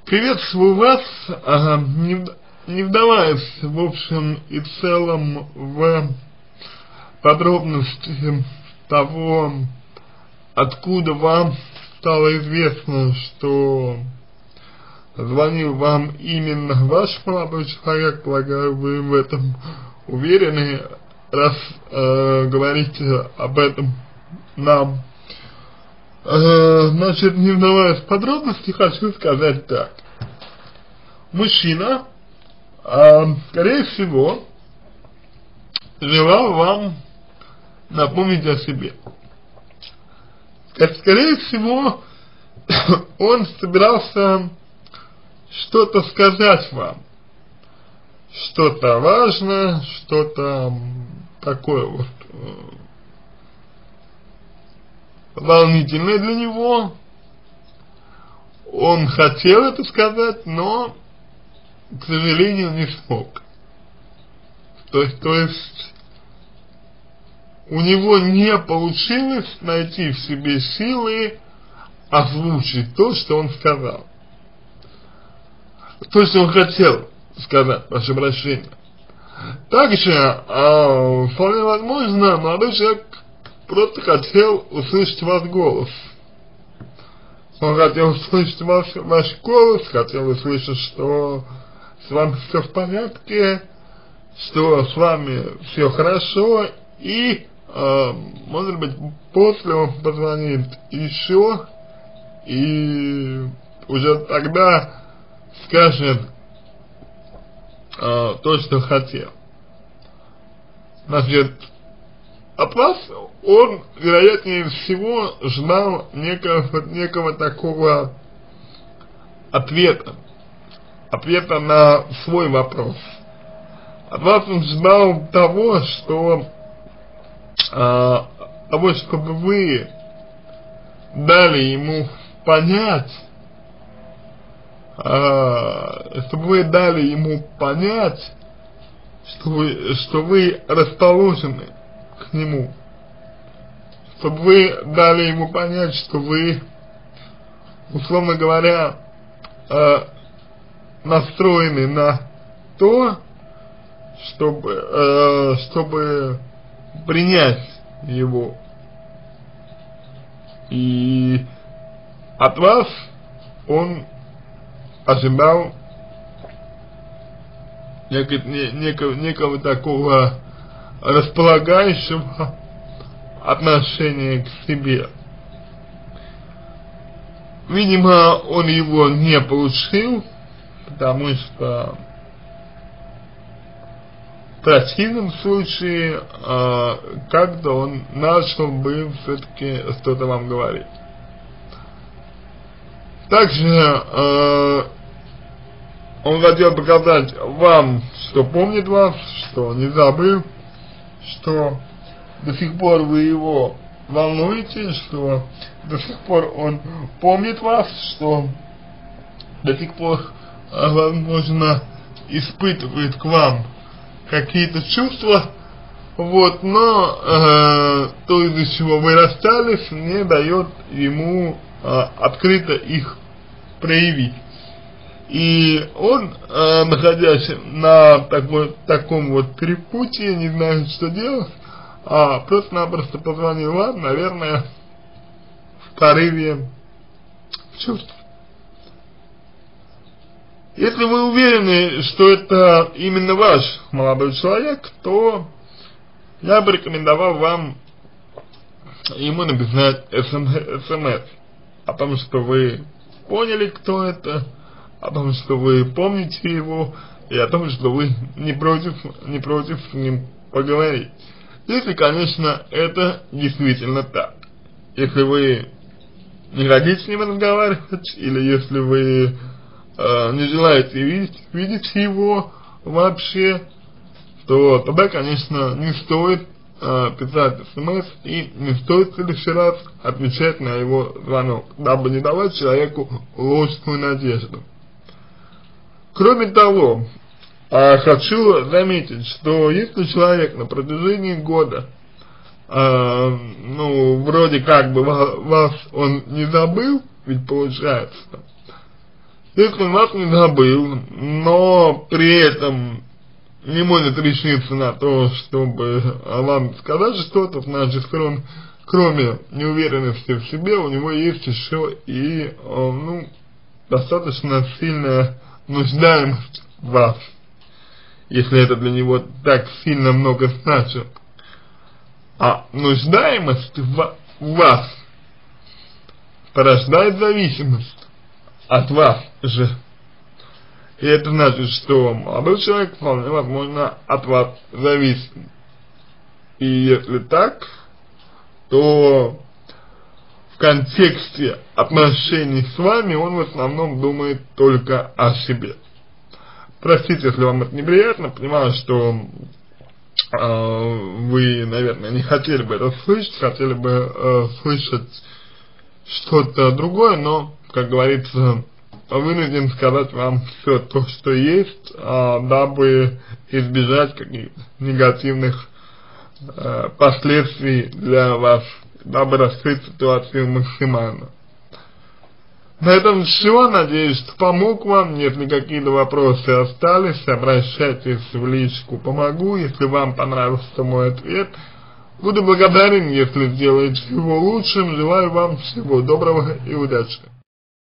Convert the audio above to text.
Приветствую вас, не вдаваясь в общем и целом в подробности того, откуда вам стало известно, что звонил вам именно ваш молодой человек. Полагаю, вы в этом уверены, раз говорите об этом нам. Значит, не вдаваясь в подробности, хочу сказать так. Мужчина, скорее всего, желал вам напомнить о себе. Скорее всего, он собирался что-то сказать вам. Что-то важное, что-то такое вот волнительное для него. Он хотел это сказать, но, к сожалению, не смог. То есть у него не получилось найти в себе силы озвучить то, что он сказал. То, что он хотел сказать, прошу прощения. Также, вполне возможно, молодой человек просто хотел услышать ваш голос. Он хотел услышать ваш голос, хотел услышать, что с вами все в порядке, что с вами все хорошо, и, может быть, после он позвонит еще, и уже тогда скажет то, что хотел. Значит, от вас он, вероятнее всего, ждал некого такого ответа на свой вопрос. От вас он ждал того, чтобы вы дали ему понять, что вы расположены к нему, чтобы вы дали ему понять, что вы, условно говоря, настроены на то, чтобы принять его. И от вас он ожидал некого такого располагающего отношения к себе. Видимо, он его не получил, потому что в противном случае как-то он начал бы все-таки что-то вам говорить. Также он хотел показать вам, что помнит вас, что не забыл, что до сих пор вы его волнуете, что до сих пор он помнит вас, что до сих пор, возможно, испытывает к вам какие-то чувства, вот, но то, из-за чего вы расстались, не дает ему открыто их проявить. И он, находясь на таком вот перепутье, не знает, что делать, просто-напросто позвонил вам, наверное, в порыве чувств. Если вы уверены, что это именно ваш молодой человек, то я бы рекомендовал вам ему написать смс о том, что вы поняли, кто это, о том, что вы помните его, и о том, что вы не против с ним поговорить. Если, конечно, это действительно так. Если вы не хотите с ним разговаривать, или если вы не желаете видеть его вообще, то тогда, конечно, не стоит писать смс и не стоит в следующий раз отвечать на его звонок, дабы не давать человеку ложную надежду. Кроме того, хочу заметить, что если человек на протяжении года, вроде как бы вас он не забыл, ведь получается, Если он вас не забыл, но при этом не может решиться на то, чтобы вам сказать что-то, значит, кроме неуверенности в себе, у него есть еще и, ну, достаточно сильная нуждаемость в вас, если это для него так сильно много значит. А нуждаемость в вас порождает зависимость от вас же. И это значит, что молодой человек вполне возможно от вас зависит. И если так, то в контексте отношений с вами он в основном думает только о себе. Простите, если вам это неприятно, понимаю, что вы, наверное, не хотели бы это слышать, хотели бы слышать что-то другое, но, как говорится, вынужден сказать вам все то, что есть, дабы избежать каких-то негативных последствий для вас, дабы раскрыть ситуацию максимально. На этом все, надеюсь, что помог вам. Если какие-то вопросы остались, обращайтесь в личку, помогу. Если вам понравился мой ответ, буду благодарен, если сделаете его лучшим. Желаю вам всего доброго и удачи.